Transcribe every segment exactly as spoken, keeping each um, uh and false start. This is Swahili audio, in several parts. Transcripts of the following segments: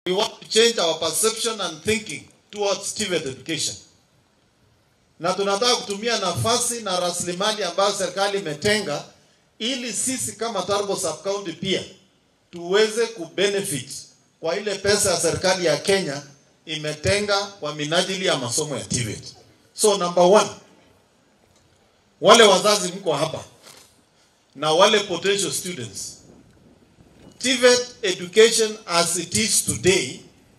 We want to change our perception and thinking towards T V E T education. Na tunataka kutumia nafasi na rasilimali ambazo serikali imetenga ili sisi kama Turbo Sub-County pia tuweze kubenefit kwa ile pesa ya serikali ya Kenya imetenga kwa minajili ya masomo ya T V E T. So number one, wale wazazi mko hapa na wale potential students, T V E T education as it is today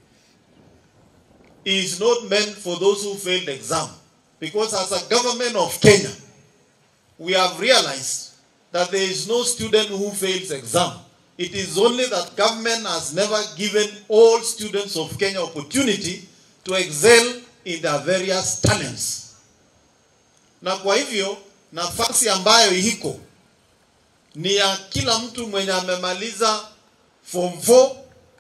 is not meant for those who failed exam. Because as a government of Kenya, we have realized that there is no student who fails exam. It is only that government has never given all students of Kenya opportunity to excel in their various talents. Na kwa hivyo, nafasi ambayo hiko ni ya kila mtu mwenye amemaliza form four,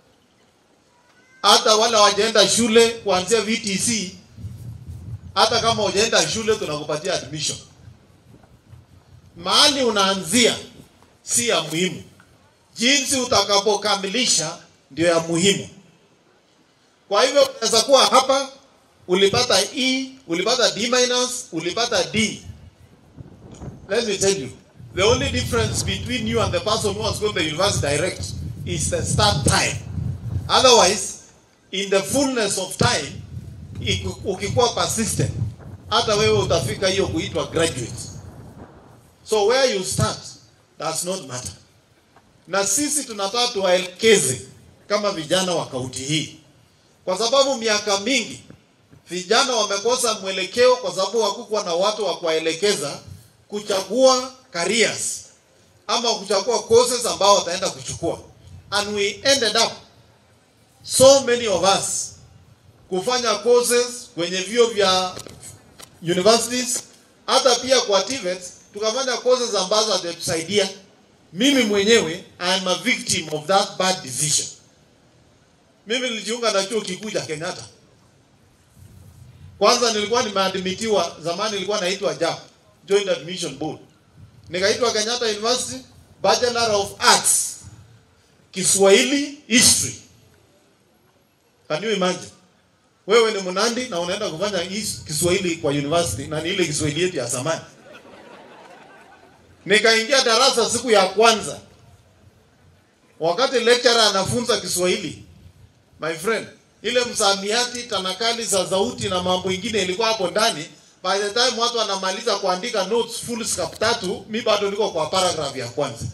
hata wala wajaenda shule kuanzia V T C, hata kama hujaenda shule tunakupatia admission. Mahali unaanzia si ya muhimu. Jinsi utakapokamilisha ndio ya muhimu. Kwa hivyo unaweza kuwa hapa ulipata E, ulipata D minus, ulipata D. Let me tell you, the only difference between you and the person who has gone to the university direct is the start time. Otherwise, in the fullness of time, ukikuwa persistent, hata wewe utafika hiyo kuitwa graduate. So where you start does not matter. Na sisi tunataka tuwaelekeze kama vijana wa kaunti hii. Kwa sababu miaka mingi vijana wamekosa mwelekeo kwa sababu hakukuwa na watu wa kuwaelekeza kuchagua careers ama kuchagua courses ambao wataenda kuchukua. And we ended up, so many of us, kufanya courses kwenye vyuo vya universities, hata pia kwa T V E T tukafanya courses ambazo hatatusaidia. Mimi mwenyewe I am a victim of that bad decision. Mimi nilijiunga na chuo kikuu cha Kenyatta. Kwanza nilikuwa nimeadmitiwa, zamani nilikuwa naitwa J A B, Joint Admission Board. Nikaitwa Kenyatta University, Bachelor of Arts, Kiswahili History. Can you imagine? Wewe ni Mnandi na unaenda kufanya Kiswahili kwa university na ni ile Kiswahili yetu ya zamani. Nikaingia darasa siku ya kwanza. Wakati lecturer anafunza Kiswahili, my friend, ile msamiati, tanakali za sauti na mambo mengine ilikuwa hapo ndani. By the time watu wanamaliza kuandika notes full scope tatu, mimi bado niko kwa paragraph ya kwanza.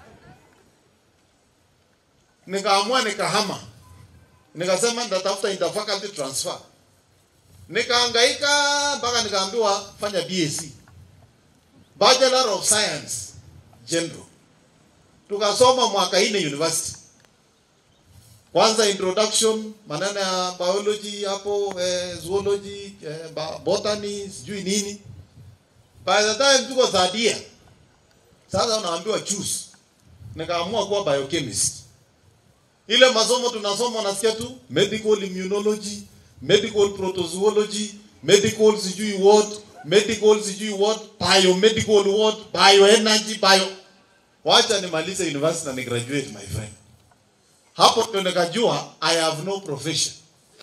Nikaamua nikahama. Nikasema nitatafuta interfaculty transfer. Nikahangaika mpaka nikaambiwa fanya B S c, Bachelor of Science General. Tukasoma mwaka nne university. Kwanza introduction, maneno ya biology hapo, eh, zoology, eh, botany, sijui nini. By the time tuko third year, sasa unaambiwa choose. Nikaamua kuwa biochemist. Ile masomo tunasoma unasikia tu medical immunology, medical protozoology, medical sijui what, medical sijui what, biomedical what, bioenergy, bio. Wacha nimalize university na ni graduate, my friend. Hapo ndio nikajua I have no profession.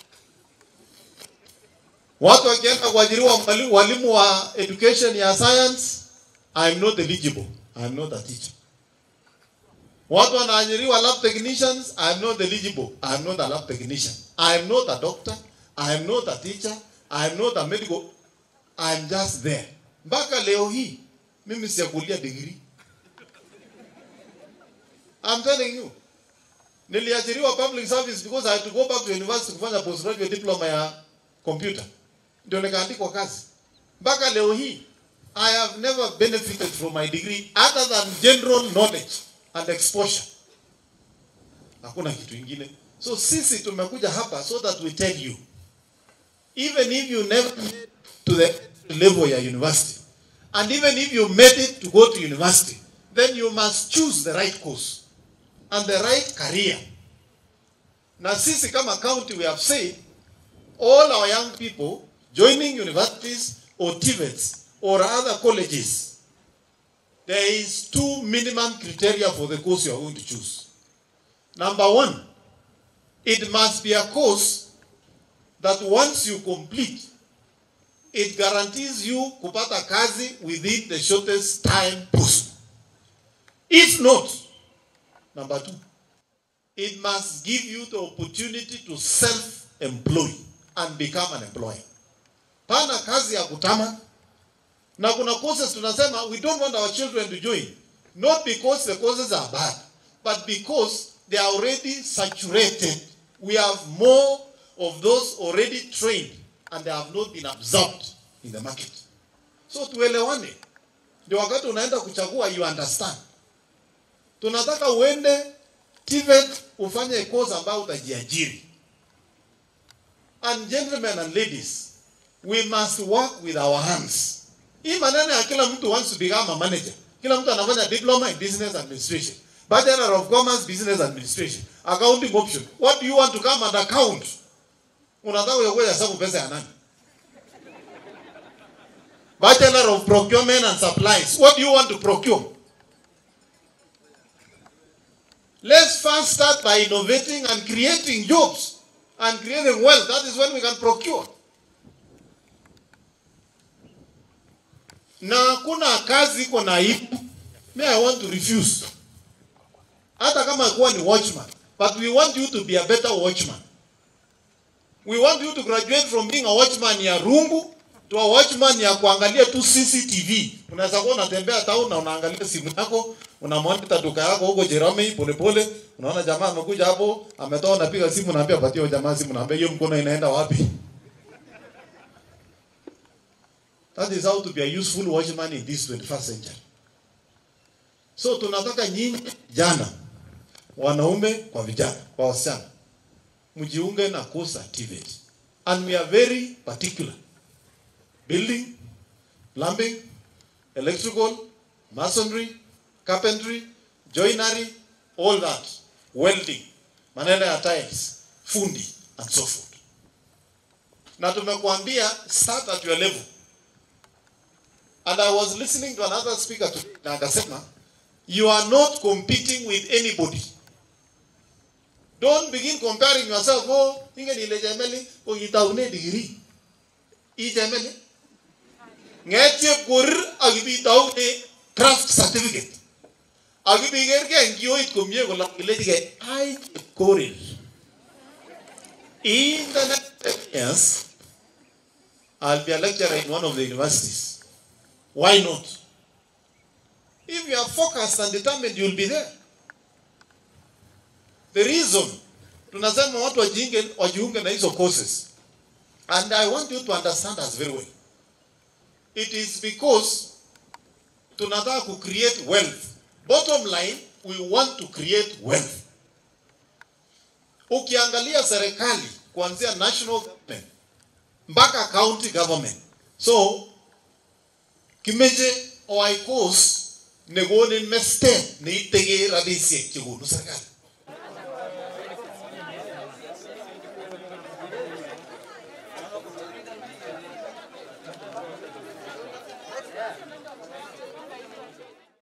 Watu wakienda kuajiriwa walimu wa education ya science, I am not eligible. I am not a teacher. Watu wanaajiriwa lab technicians, I am not eligible. I am not a lab technician. I am not a doctor. I am not a teacher. I am not a medical. I am just there. Mpaka leo hii mimi sijakulia degree. I'm telling you. Niliajiriwa public service because I had to go back to university kufanya postgraduate diploma ya computer. Ndio nikaandikwa kazi. Mpaka leo hii I have never benefited from my degree other than general knowledge and exposure. Hakuna kitu kingine. So sisi tumekuja hapa so that we tell you, even if you never made to the level ya university, and even if you made it to go to university, then you must choose the right course and the right career. Na sisi kama county, we have said all our young people joining universities or T V E Ts or other colleges, there is two minimum criteria for the course you are going to choose. Number one, it must be a course that once you complete, it guarantees you kupata kazi within the shortest time possible. If not, number two, it must give you the opportunity to self-employ and become an employer. Pana kazi ya kutama. Na kuna courses tunasema we don't want our children to join. Not because the courses are bad, but because they are already saturated. We have more of those already trained and they have not been absorbed in the market. So tuelewane. Ndio wakati unaenda kuchagua you understand. Tunataka uende T V E T ufanye course ambayo utajiajiri. And gentlemen and ladies, we must work with our hands. Hii maneno ya kila mtu wants to become a manager. Kila mtu anafanya diploma in business administration, Bachelor of Commerce business administration, accounting option. What do you want to come and account? Unataka uyogoe hesabu pesa ya nani? Bachelor of Procurement and Supplies. What do you want to procure? Let's first start by innovating and creating jobs and creating wealth. That is when we can procure. Na kuna kazi iko na ipu. Me, I want to refuse. Hata kama kuwa ni watchman. But we want you to be a better watchman. We want you to graduate from being a watchman ya rungu to a watchman ya kuangalia tu C C T V. Unaweza kuwa unatembea town na unaangalia simu yako, unamonitor duka yako huko Jerome pole pole, unaona jamaa amekuja hapo, ametoa unapiga simu naambia patie jamaa simu naambia hiyo mkono inaenda wapi? That is how to be a useful watchman in this twenty-first century. So tunataka nyinyi jana wanaume kwa vijana, kwa wasichana mjiunge na course ya T V E T. And we are very particular. Building, plumbing, electrical, masonry, carpentry, joinery, all that. Welding, maneno ya tiles, fundi, and so forth. Na tumekuambia start at your level. And I was listening to another speaker today, na akasema, you are not competing with anybody. Don't begin comparing yourself. Oh, inge ni lejemeli, oh itaune degree. Ijemeli. Ngetie kur agibi taune craft certificate. Agibi gerge ngio it kumye kola ileje ai koril. In the next years, I'll be a lecturer in one of the universities. Why not? If you are focused and determined, you'll be there. The reason tunasema watu wajiunge wajiunge na hizo courses, and I want you to understand us very well. It is because tunataka to create wealth. Bottom line, we want to create wealth. Ukiangalia serikali kuanzia national government mpaka county government. So kimeje oikos negonin meste ni tege radisi chigunu serikali.